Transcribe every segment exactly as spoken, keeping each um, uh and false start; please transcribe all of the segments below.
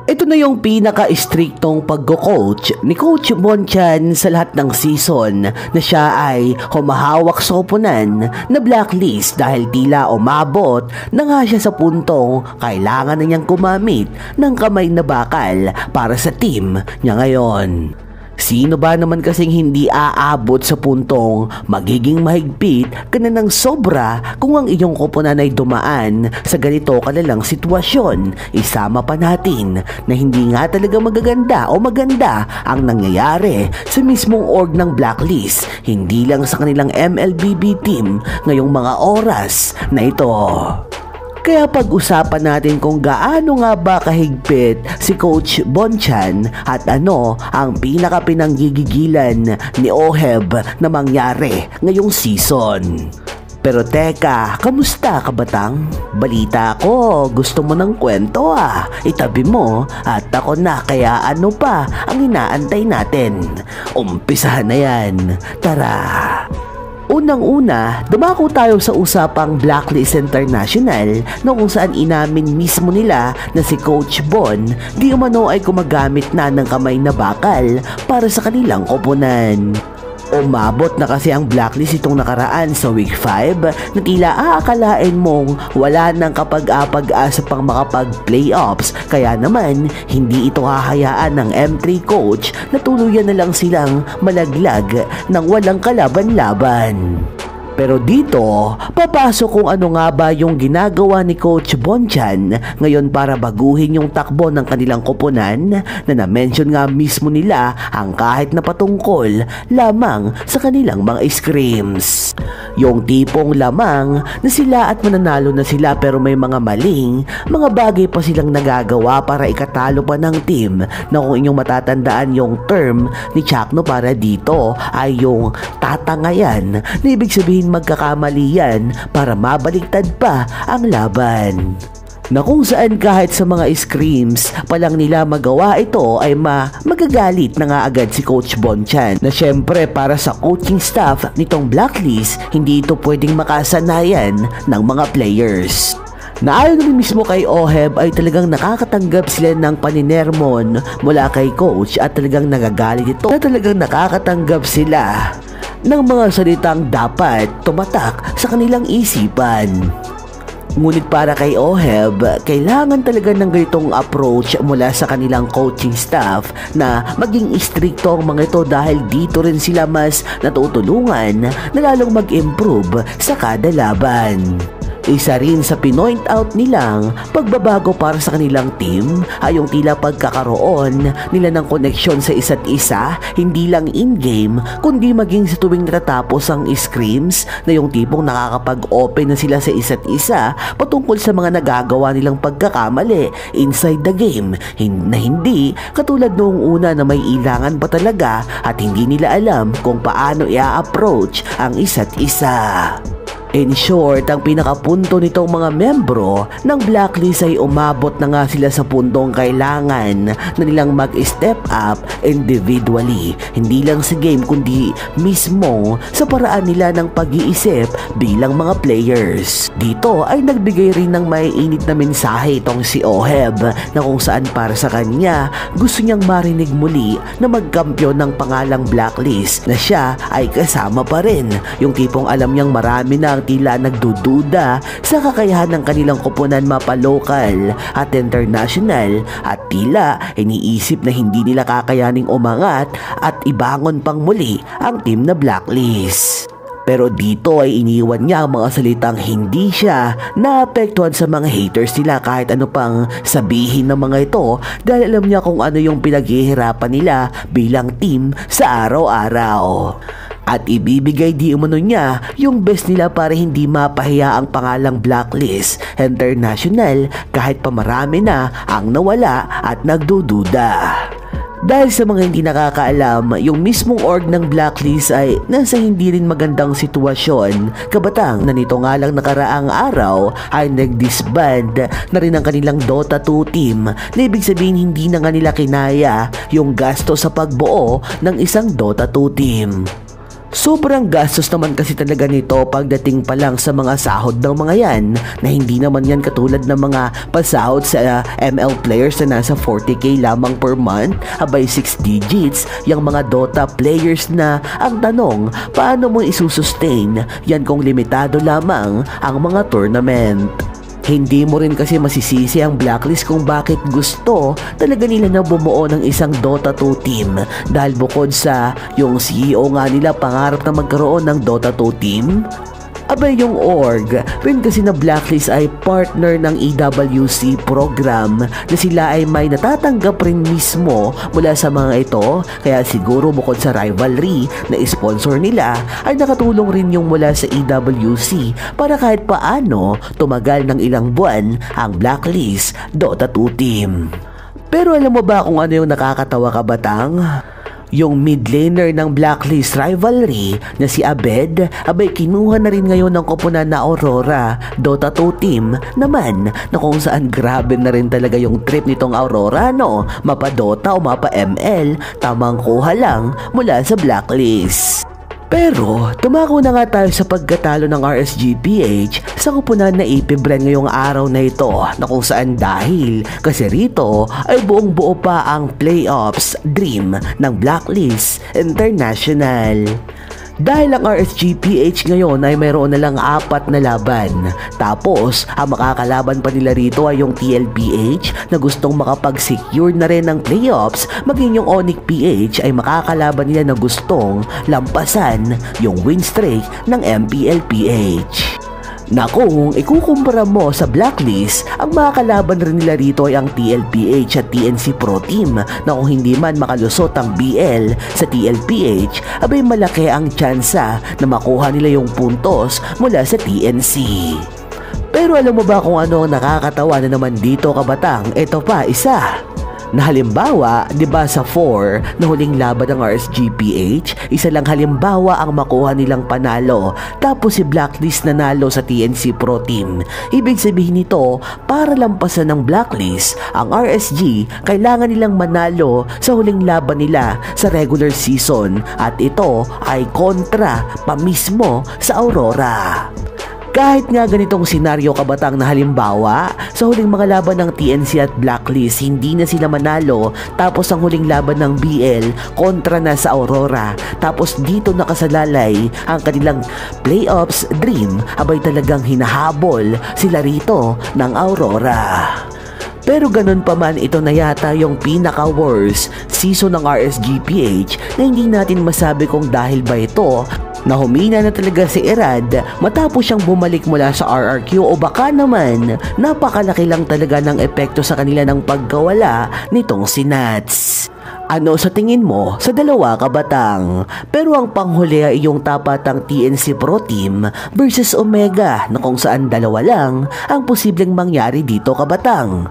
Ito na yung pinaka-striktong pagko-coach ni Coach Bonchan sa lahat ng season na siya ay humahawak sa koponan na blacklist dahil tila umabot na nga siya sa puntong kailangan na niyang gumamit ng kamay na bakal para sa team niya ngayon. Sino ba naman kasing hindi aabot sa puntong magiging mahigpit ka na ng sobra kung ang iyong koponan ay dumaan sa ganito kalalang sitwasyon? Isama pa natin na hindi nga talaga magaganda o maganda ang nangyayari sa mismong org ng blacklist, hindi lang sa kanilang M L B B team ngayong mga oras na ito. Kaya pag-usapan natin kung gaano nga ba kahigpit si Coach Bonchan at ano ang pinaka-pinanggigigilan ni Oheb na mangyari ngayong season. Pero teka, kamusta ka batang? Balita ko, gusto mo ng kwento ah. Itabi mo at ako na, kaya ano pa ang inaantay natin? Umpisahan na yan. Tara! Unang-una, dumako tayo sa usapang Blacklist International na kung saan inamin mismo nila na si Coach Bon di umano ay gumagamit na ng kamay na bakal para sa kanilang koponan. Umabot na kasi ang blacklist itong nakaraan sa week five na tila aakalain mong wala nang kapag-apag-asa pang makapag-playoffs, kaya naman hindi ito hahayaan ng M three coach na tuluyan na lang silang malaglag ng walang kalaban-laban. Pero dito, papasok kung ano nga ba yung ginagawa ni Coach Bonchan ngayon para baguhin yung takbo ng kanilang koponan na na-mention nga mismo nila ang kahit na patungkol lamang sa kanilang mga scrims. Yung tipong lamang na sila at mananalo na sila pero may mga maling, mga bagay pa silang nagagawa para ikatalo pa ng team na kung inyong matatandaan yung term ni Chakno para dito ay yung tatangayan na ibig sabihin magkakamali yan para mabaliktad pa ang laban. Na kung saan kahit sa mga screams palang nila magawa ito ay ma magagalit na nga agad si Coach Bonchan na syempre para sa coaching staff nitong blacklist hindi ito pwedeng makasanayan ng mga players. Na ayon naman mismo kay Oheb ay talagang nakakatanggap sila ng paninermon mula kay coach at talagang nagagalit ito na talagang nakakatanggap sila ng mga salitang dapat tumatak sa kanilang isipan. Ngunit para kay Oheb, kailangan talaga ng ganitong approach mula sa kanilang coaching staff na maging istrikto ang mga ito dahil dito rin sila mas natutulungan na lalong mag-improve sa kada laban. Isa rin sa pinoint out nilang pagbabago para sa kanilang team ay yung tila pagkakaroon nila ng koneksyon sa isa't isa, hindi lang in-game kundi maging sa tuwing natatapos ang scrims na yung tipong nakakapag-open na sila sa isa't isa patungkol sa mga nagagawa nilang pagkakamali inside the game na hindi katulad noong una na may ilangan pa talaga at hindi nila alam kung paano i-approach ang isa't isa. In short, ang pinakapunto nitong mga membro ng blacklist ay umabot na nga sila sa puntong kailangan na nilang mag-step up individually. Hindi lang sa game kundi mismo sa paraan nila ng pag-iisip bilang mga players. Dito ay nagbigay rin ng may init na mensahe itong si Oheb na kung saan para sa kanya gusto niyang marinig muli na magkampiyon ng pangalang blacklist na siya ay kasama pa rin. Yung tipong alam niyang marami na tila nagdududa sa kakayahan ng kanilang koponan mapalokal at international at tila iniisip na hindi nila kakayaning umangat at ibangon pang muli ang team na blacklist. Pero dito ay iniwan niya ang mga salitang hindi siya naapektuhan sa mga haters nila kahit ano pang sabihin ng mga ito dahil alam niya kung ano yung pinaghihirapan nila bilang team sa araw-araw. At ibibigay di umano niya yung best nila para hindi mapahiya ang pangalang Blacklist International kahit pa marami na ang nawala at nagdududa. Dahil sa mga hindi nakakaalam, yung mismong org ng blacklist ay nasa hindi rin magandang sitwasyon. Kabatang na nito nga lang nakaraang araw ay nag-disband na rin ang kanilang Dota two team na ibig sabihin hindi na nga nila kinaya yung gasto sa pagbuo ng isang Dota two team. Sobrang gastos naman kasi talaga nito pagdating pa lang sa mga sahod ng mga yan na hindi naman yan katulad ng mga pasahod sa uh, M L players na nasa forty K lamang per month, abay six digits, yung mga Dota players na ang tanong, paano mo isusustain yan kung limitado lamang ang mga tournament? Hindi mo rin kasi masisisi ang Blacklist kung bakit gusto talaga nila na bumuo ng isang Dota two team dahil bukod sa yung C E O nga nila pangarap na magkaroon ng Dota two team, abay yung org rin kasi na Blacklist ay partner ng E W C program na sila ay may natatanggap rin mismo mula sa mga ito, kaya siguro bukod sa rivalry na sponsor nila ay nakatulong rin yung mula sa E W C para kahit paano tumagal ng ilang buwan ang Blacklist Dota two team. Pero alam mo ba kung ano yung nakakatawa, kabatang? Yung mid laner ng Blacklist rivalry na si Abed, abay kinuha na rin ngayon ng koponan na Aurora Dota two team naman, na kung saan grabe na rin talaga yung trip nitong Aurora, no? Mapa Dota o mapa M L, tamang kuha lang mula sa Blacklist. Pero tumako na nga tayo sa pagkatalo ng R S G P H sa koponan na A P Bren ngayong araw na ito, na kung saan dahil kasi rito ay buong buo pa ang playoffs dream ng Blacklist International. Dahil ang R S G P H ngayon ay mayroon na lang apat na laban. Tapos, ang makakalaban pa nila rito ay yung T L P H na gustong makapag-secure na rin ng playoffs, maging yung Onyx P H ay makakalaban nila na gustong lampasan yung win streak ng M P L P H. Na kung ikukumpara mo sa Blacklist, ang mga kalaban rin nila rito ay ang T L P H at T N C Pro Team, na kung hindi man makalusot ang B L sa T L P H, abay malaki ang tsansa na makuha nila yung puntos mula sa T N C. Pero alam mo ba kung ano nakakatawa na naman dito, kabatang? Ito pa, isa. Na halimbawa, di ba sa four na huling laban ng R S G P H, isa lang halimbawa ang makuha nilang panalo, tapos si Blacklist nanalo sa T N C Pro Team. Ibig sabihin nito, para lampasan ng Blacklist ang R S G, kailangan nilang manalo sa huling laban nila sa regular season, at ito ay kontra pa mismo sa Aurora. Kahit nga ganitong senaryo, kabatang, na halimbawa, sa huling mga laban ng T N C at Blacklist, hindi na sila manalo, tapos ang huling laban ng B L kontra na sa Aurora, tapos dito nakasalalay ang kanilang playoffs dream, abay talagang hinahabol sila rito ng Aurora. Pero ganun pa man, ito na yata yung pinaka-worst season ng R S G P H na hindi natin masabi kung dahil ba ito na humina na talaga si Erad matapos siyang bumalik mula sa R R Q, o baka naman napakalaki lang talaga ng epekto sa kanila ng pagkawala nitong si Nats. Ano sa tingin mo sa dalawa, kabatang? Pero ang panghuli ay yung tapatang T N C Pro Team versus Omega, na kung saan dalawa lang ang posibleng mangyari dito, kabatang.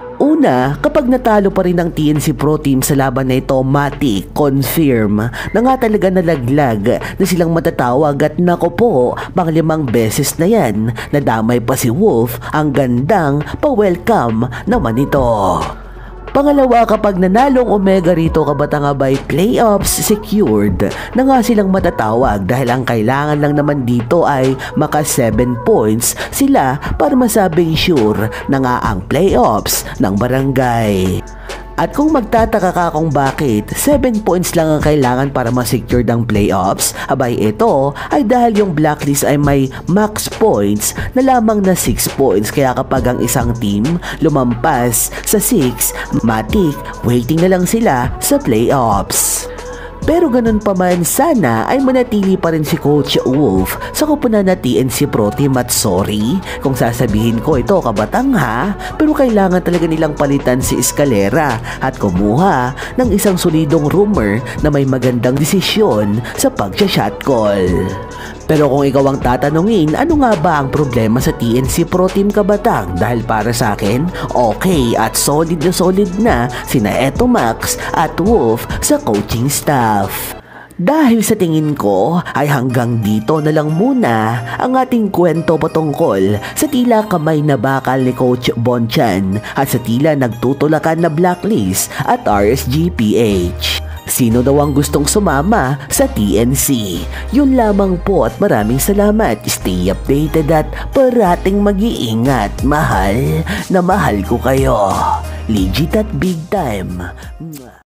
Una, kapag natalo pa rin ng T N C Pro Team sa laban na ito, matik, confirm na nga talaga nalaglag na silang matatawag, at nako po, panglimang beses na yan, nadamay pa si Wolf, ang gandang pa-welcome naman ito. Pangalawa, kapag nanalong Omega rito, kabatang, abay playoffs secured na nga silang matatawag, dahil ang kailangan lang naman dito ay maka seven points sila para masabing sure na nga ang playoffs ng barangay. At kung magtataka ka kung bakit seven points lang ang kailangan para ma-secure ng playoffs, abay ito ay dahil yung Blacklist ay may max points na lamang na six points, kaya kapag ang isang team lumampas sa six, matik, waiting na lang sila sa playoffs. Pero ganun pa man, sana ay manatili pa rin si Coach Wolf sa koponan na T N C Pro Team, at sorry kung sasabihin ko ito, kabatang, ha, pero kailangan talaga nilang palitan si Escalera at kumuha ng isang solidong rumor na may magandang desisyon sa pag-shot call. Pero kung ikaw ang tatanungin, ano nga ba ang problema sa T N C Pro Team, kabatang? Dahil para sa akin, okay at solid na solid na sina Eto Max at Wolf sa coaching staff. Dahil sa tingin ko ay hanggang dito na lang muna ang ating kwento patungkol sa tila kamay na bakal ni Coach Bonchan at sa tila nagtutulakan na Blacklist at R S G P H. sino daw ang gustong sumama sa T N C. Yun lamang po at maraming salamat. Stay updated at parating mag-iingat. Mahal na mahal ko kayo. Legit at big time.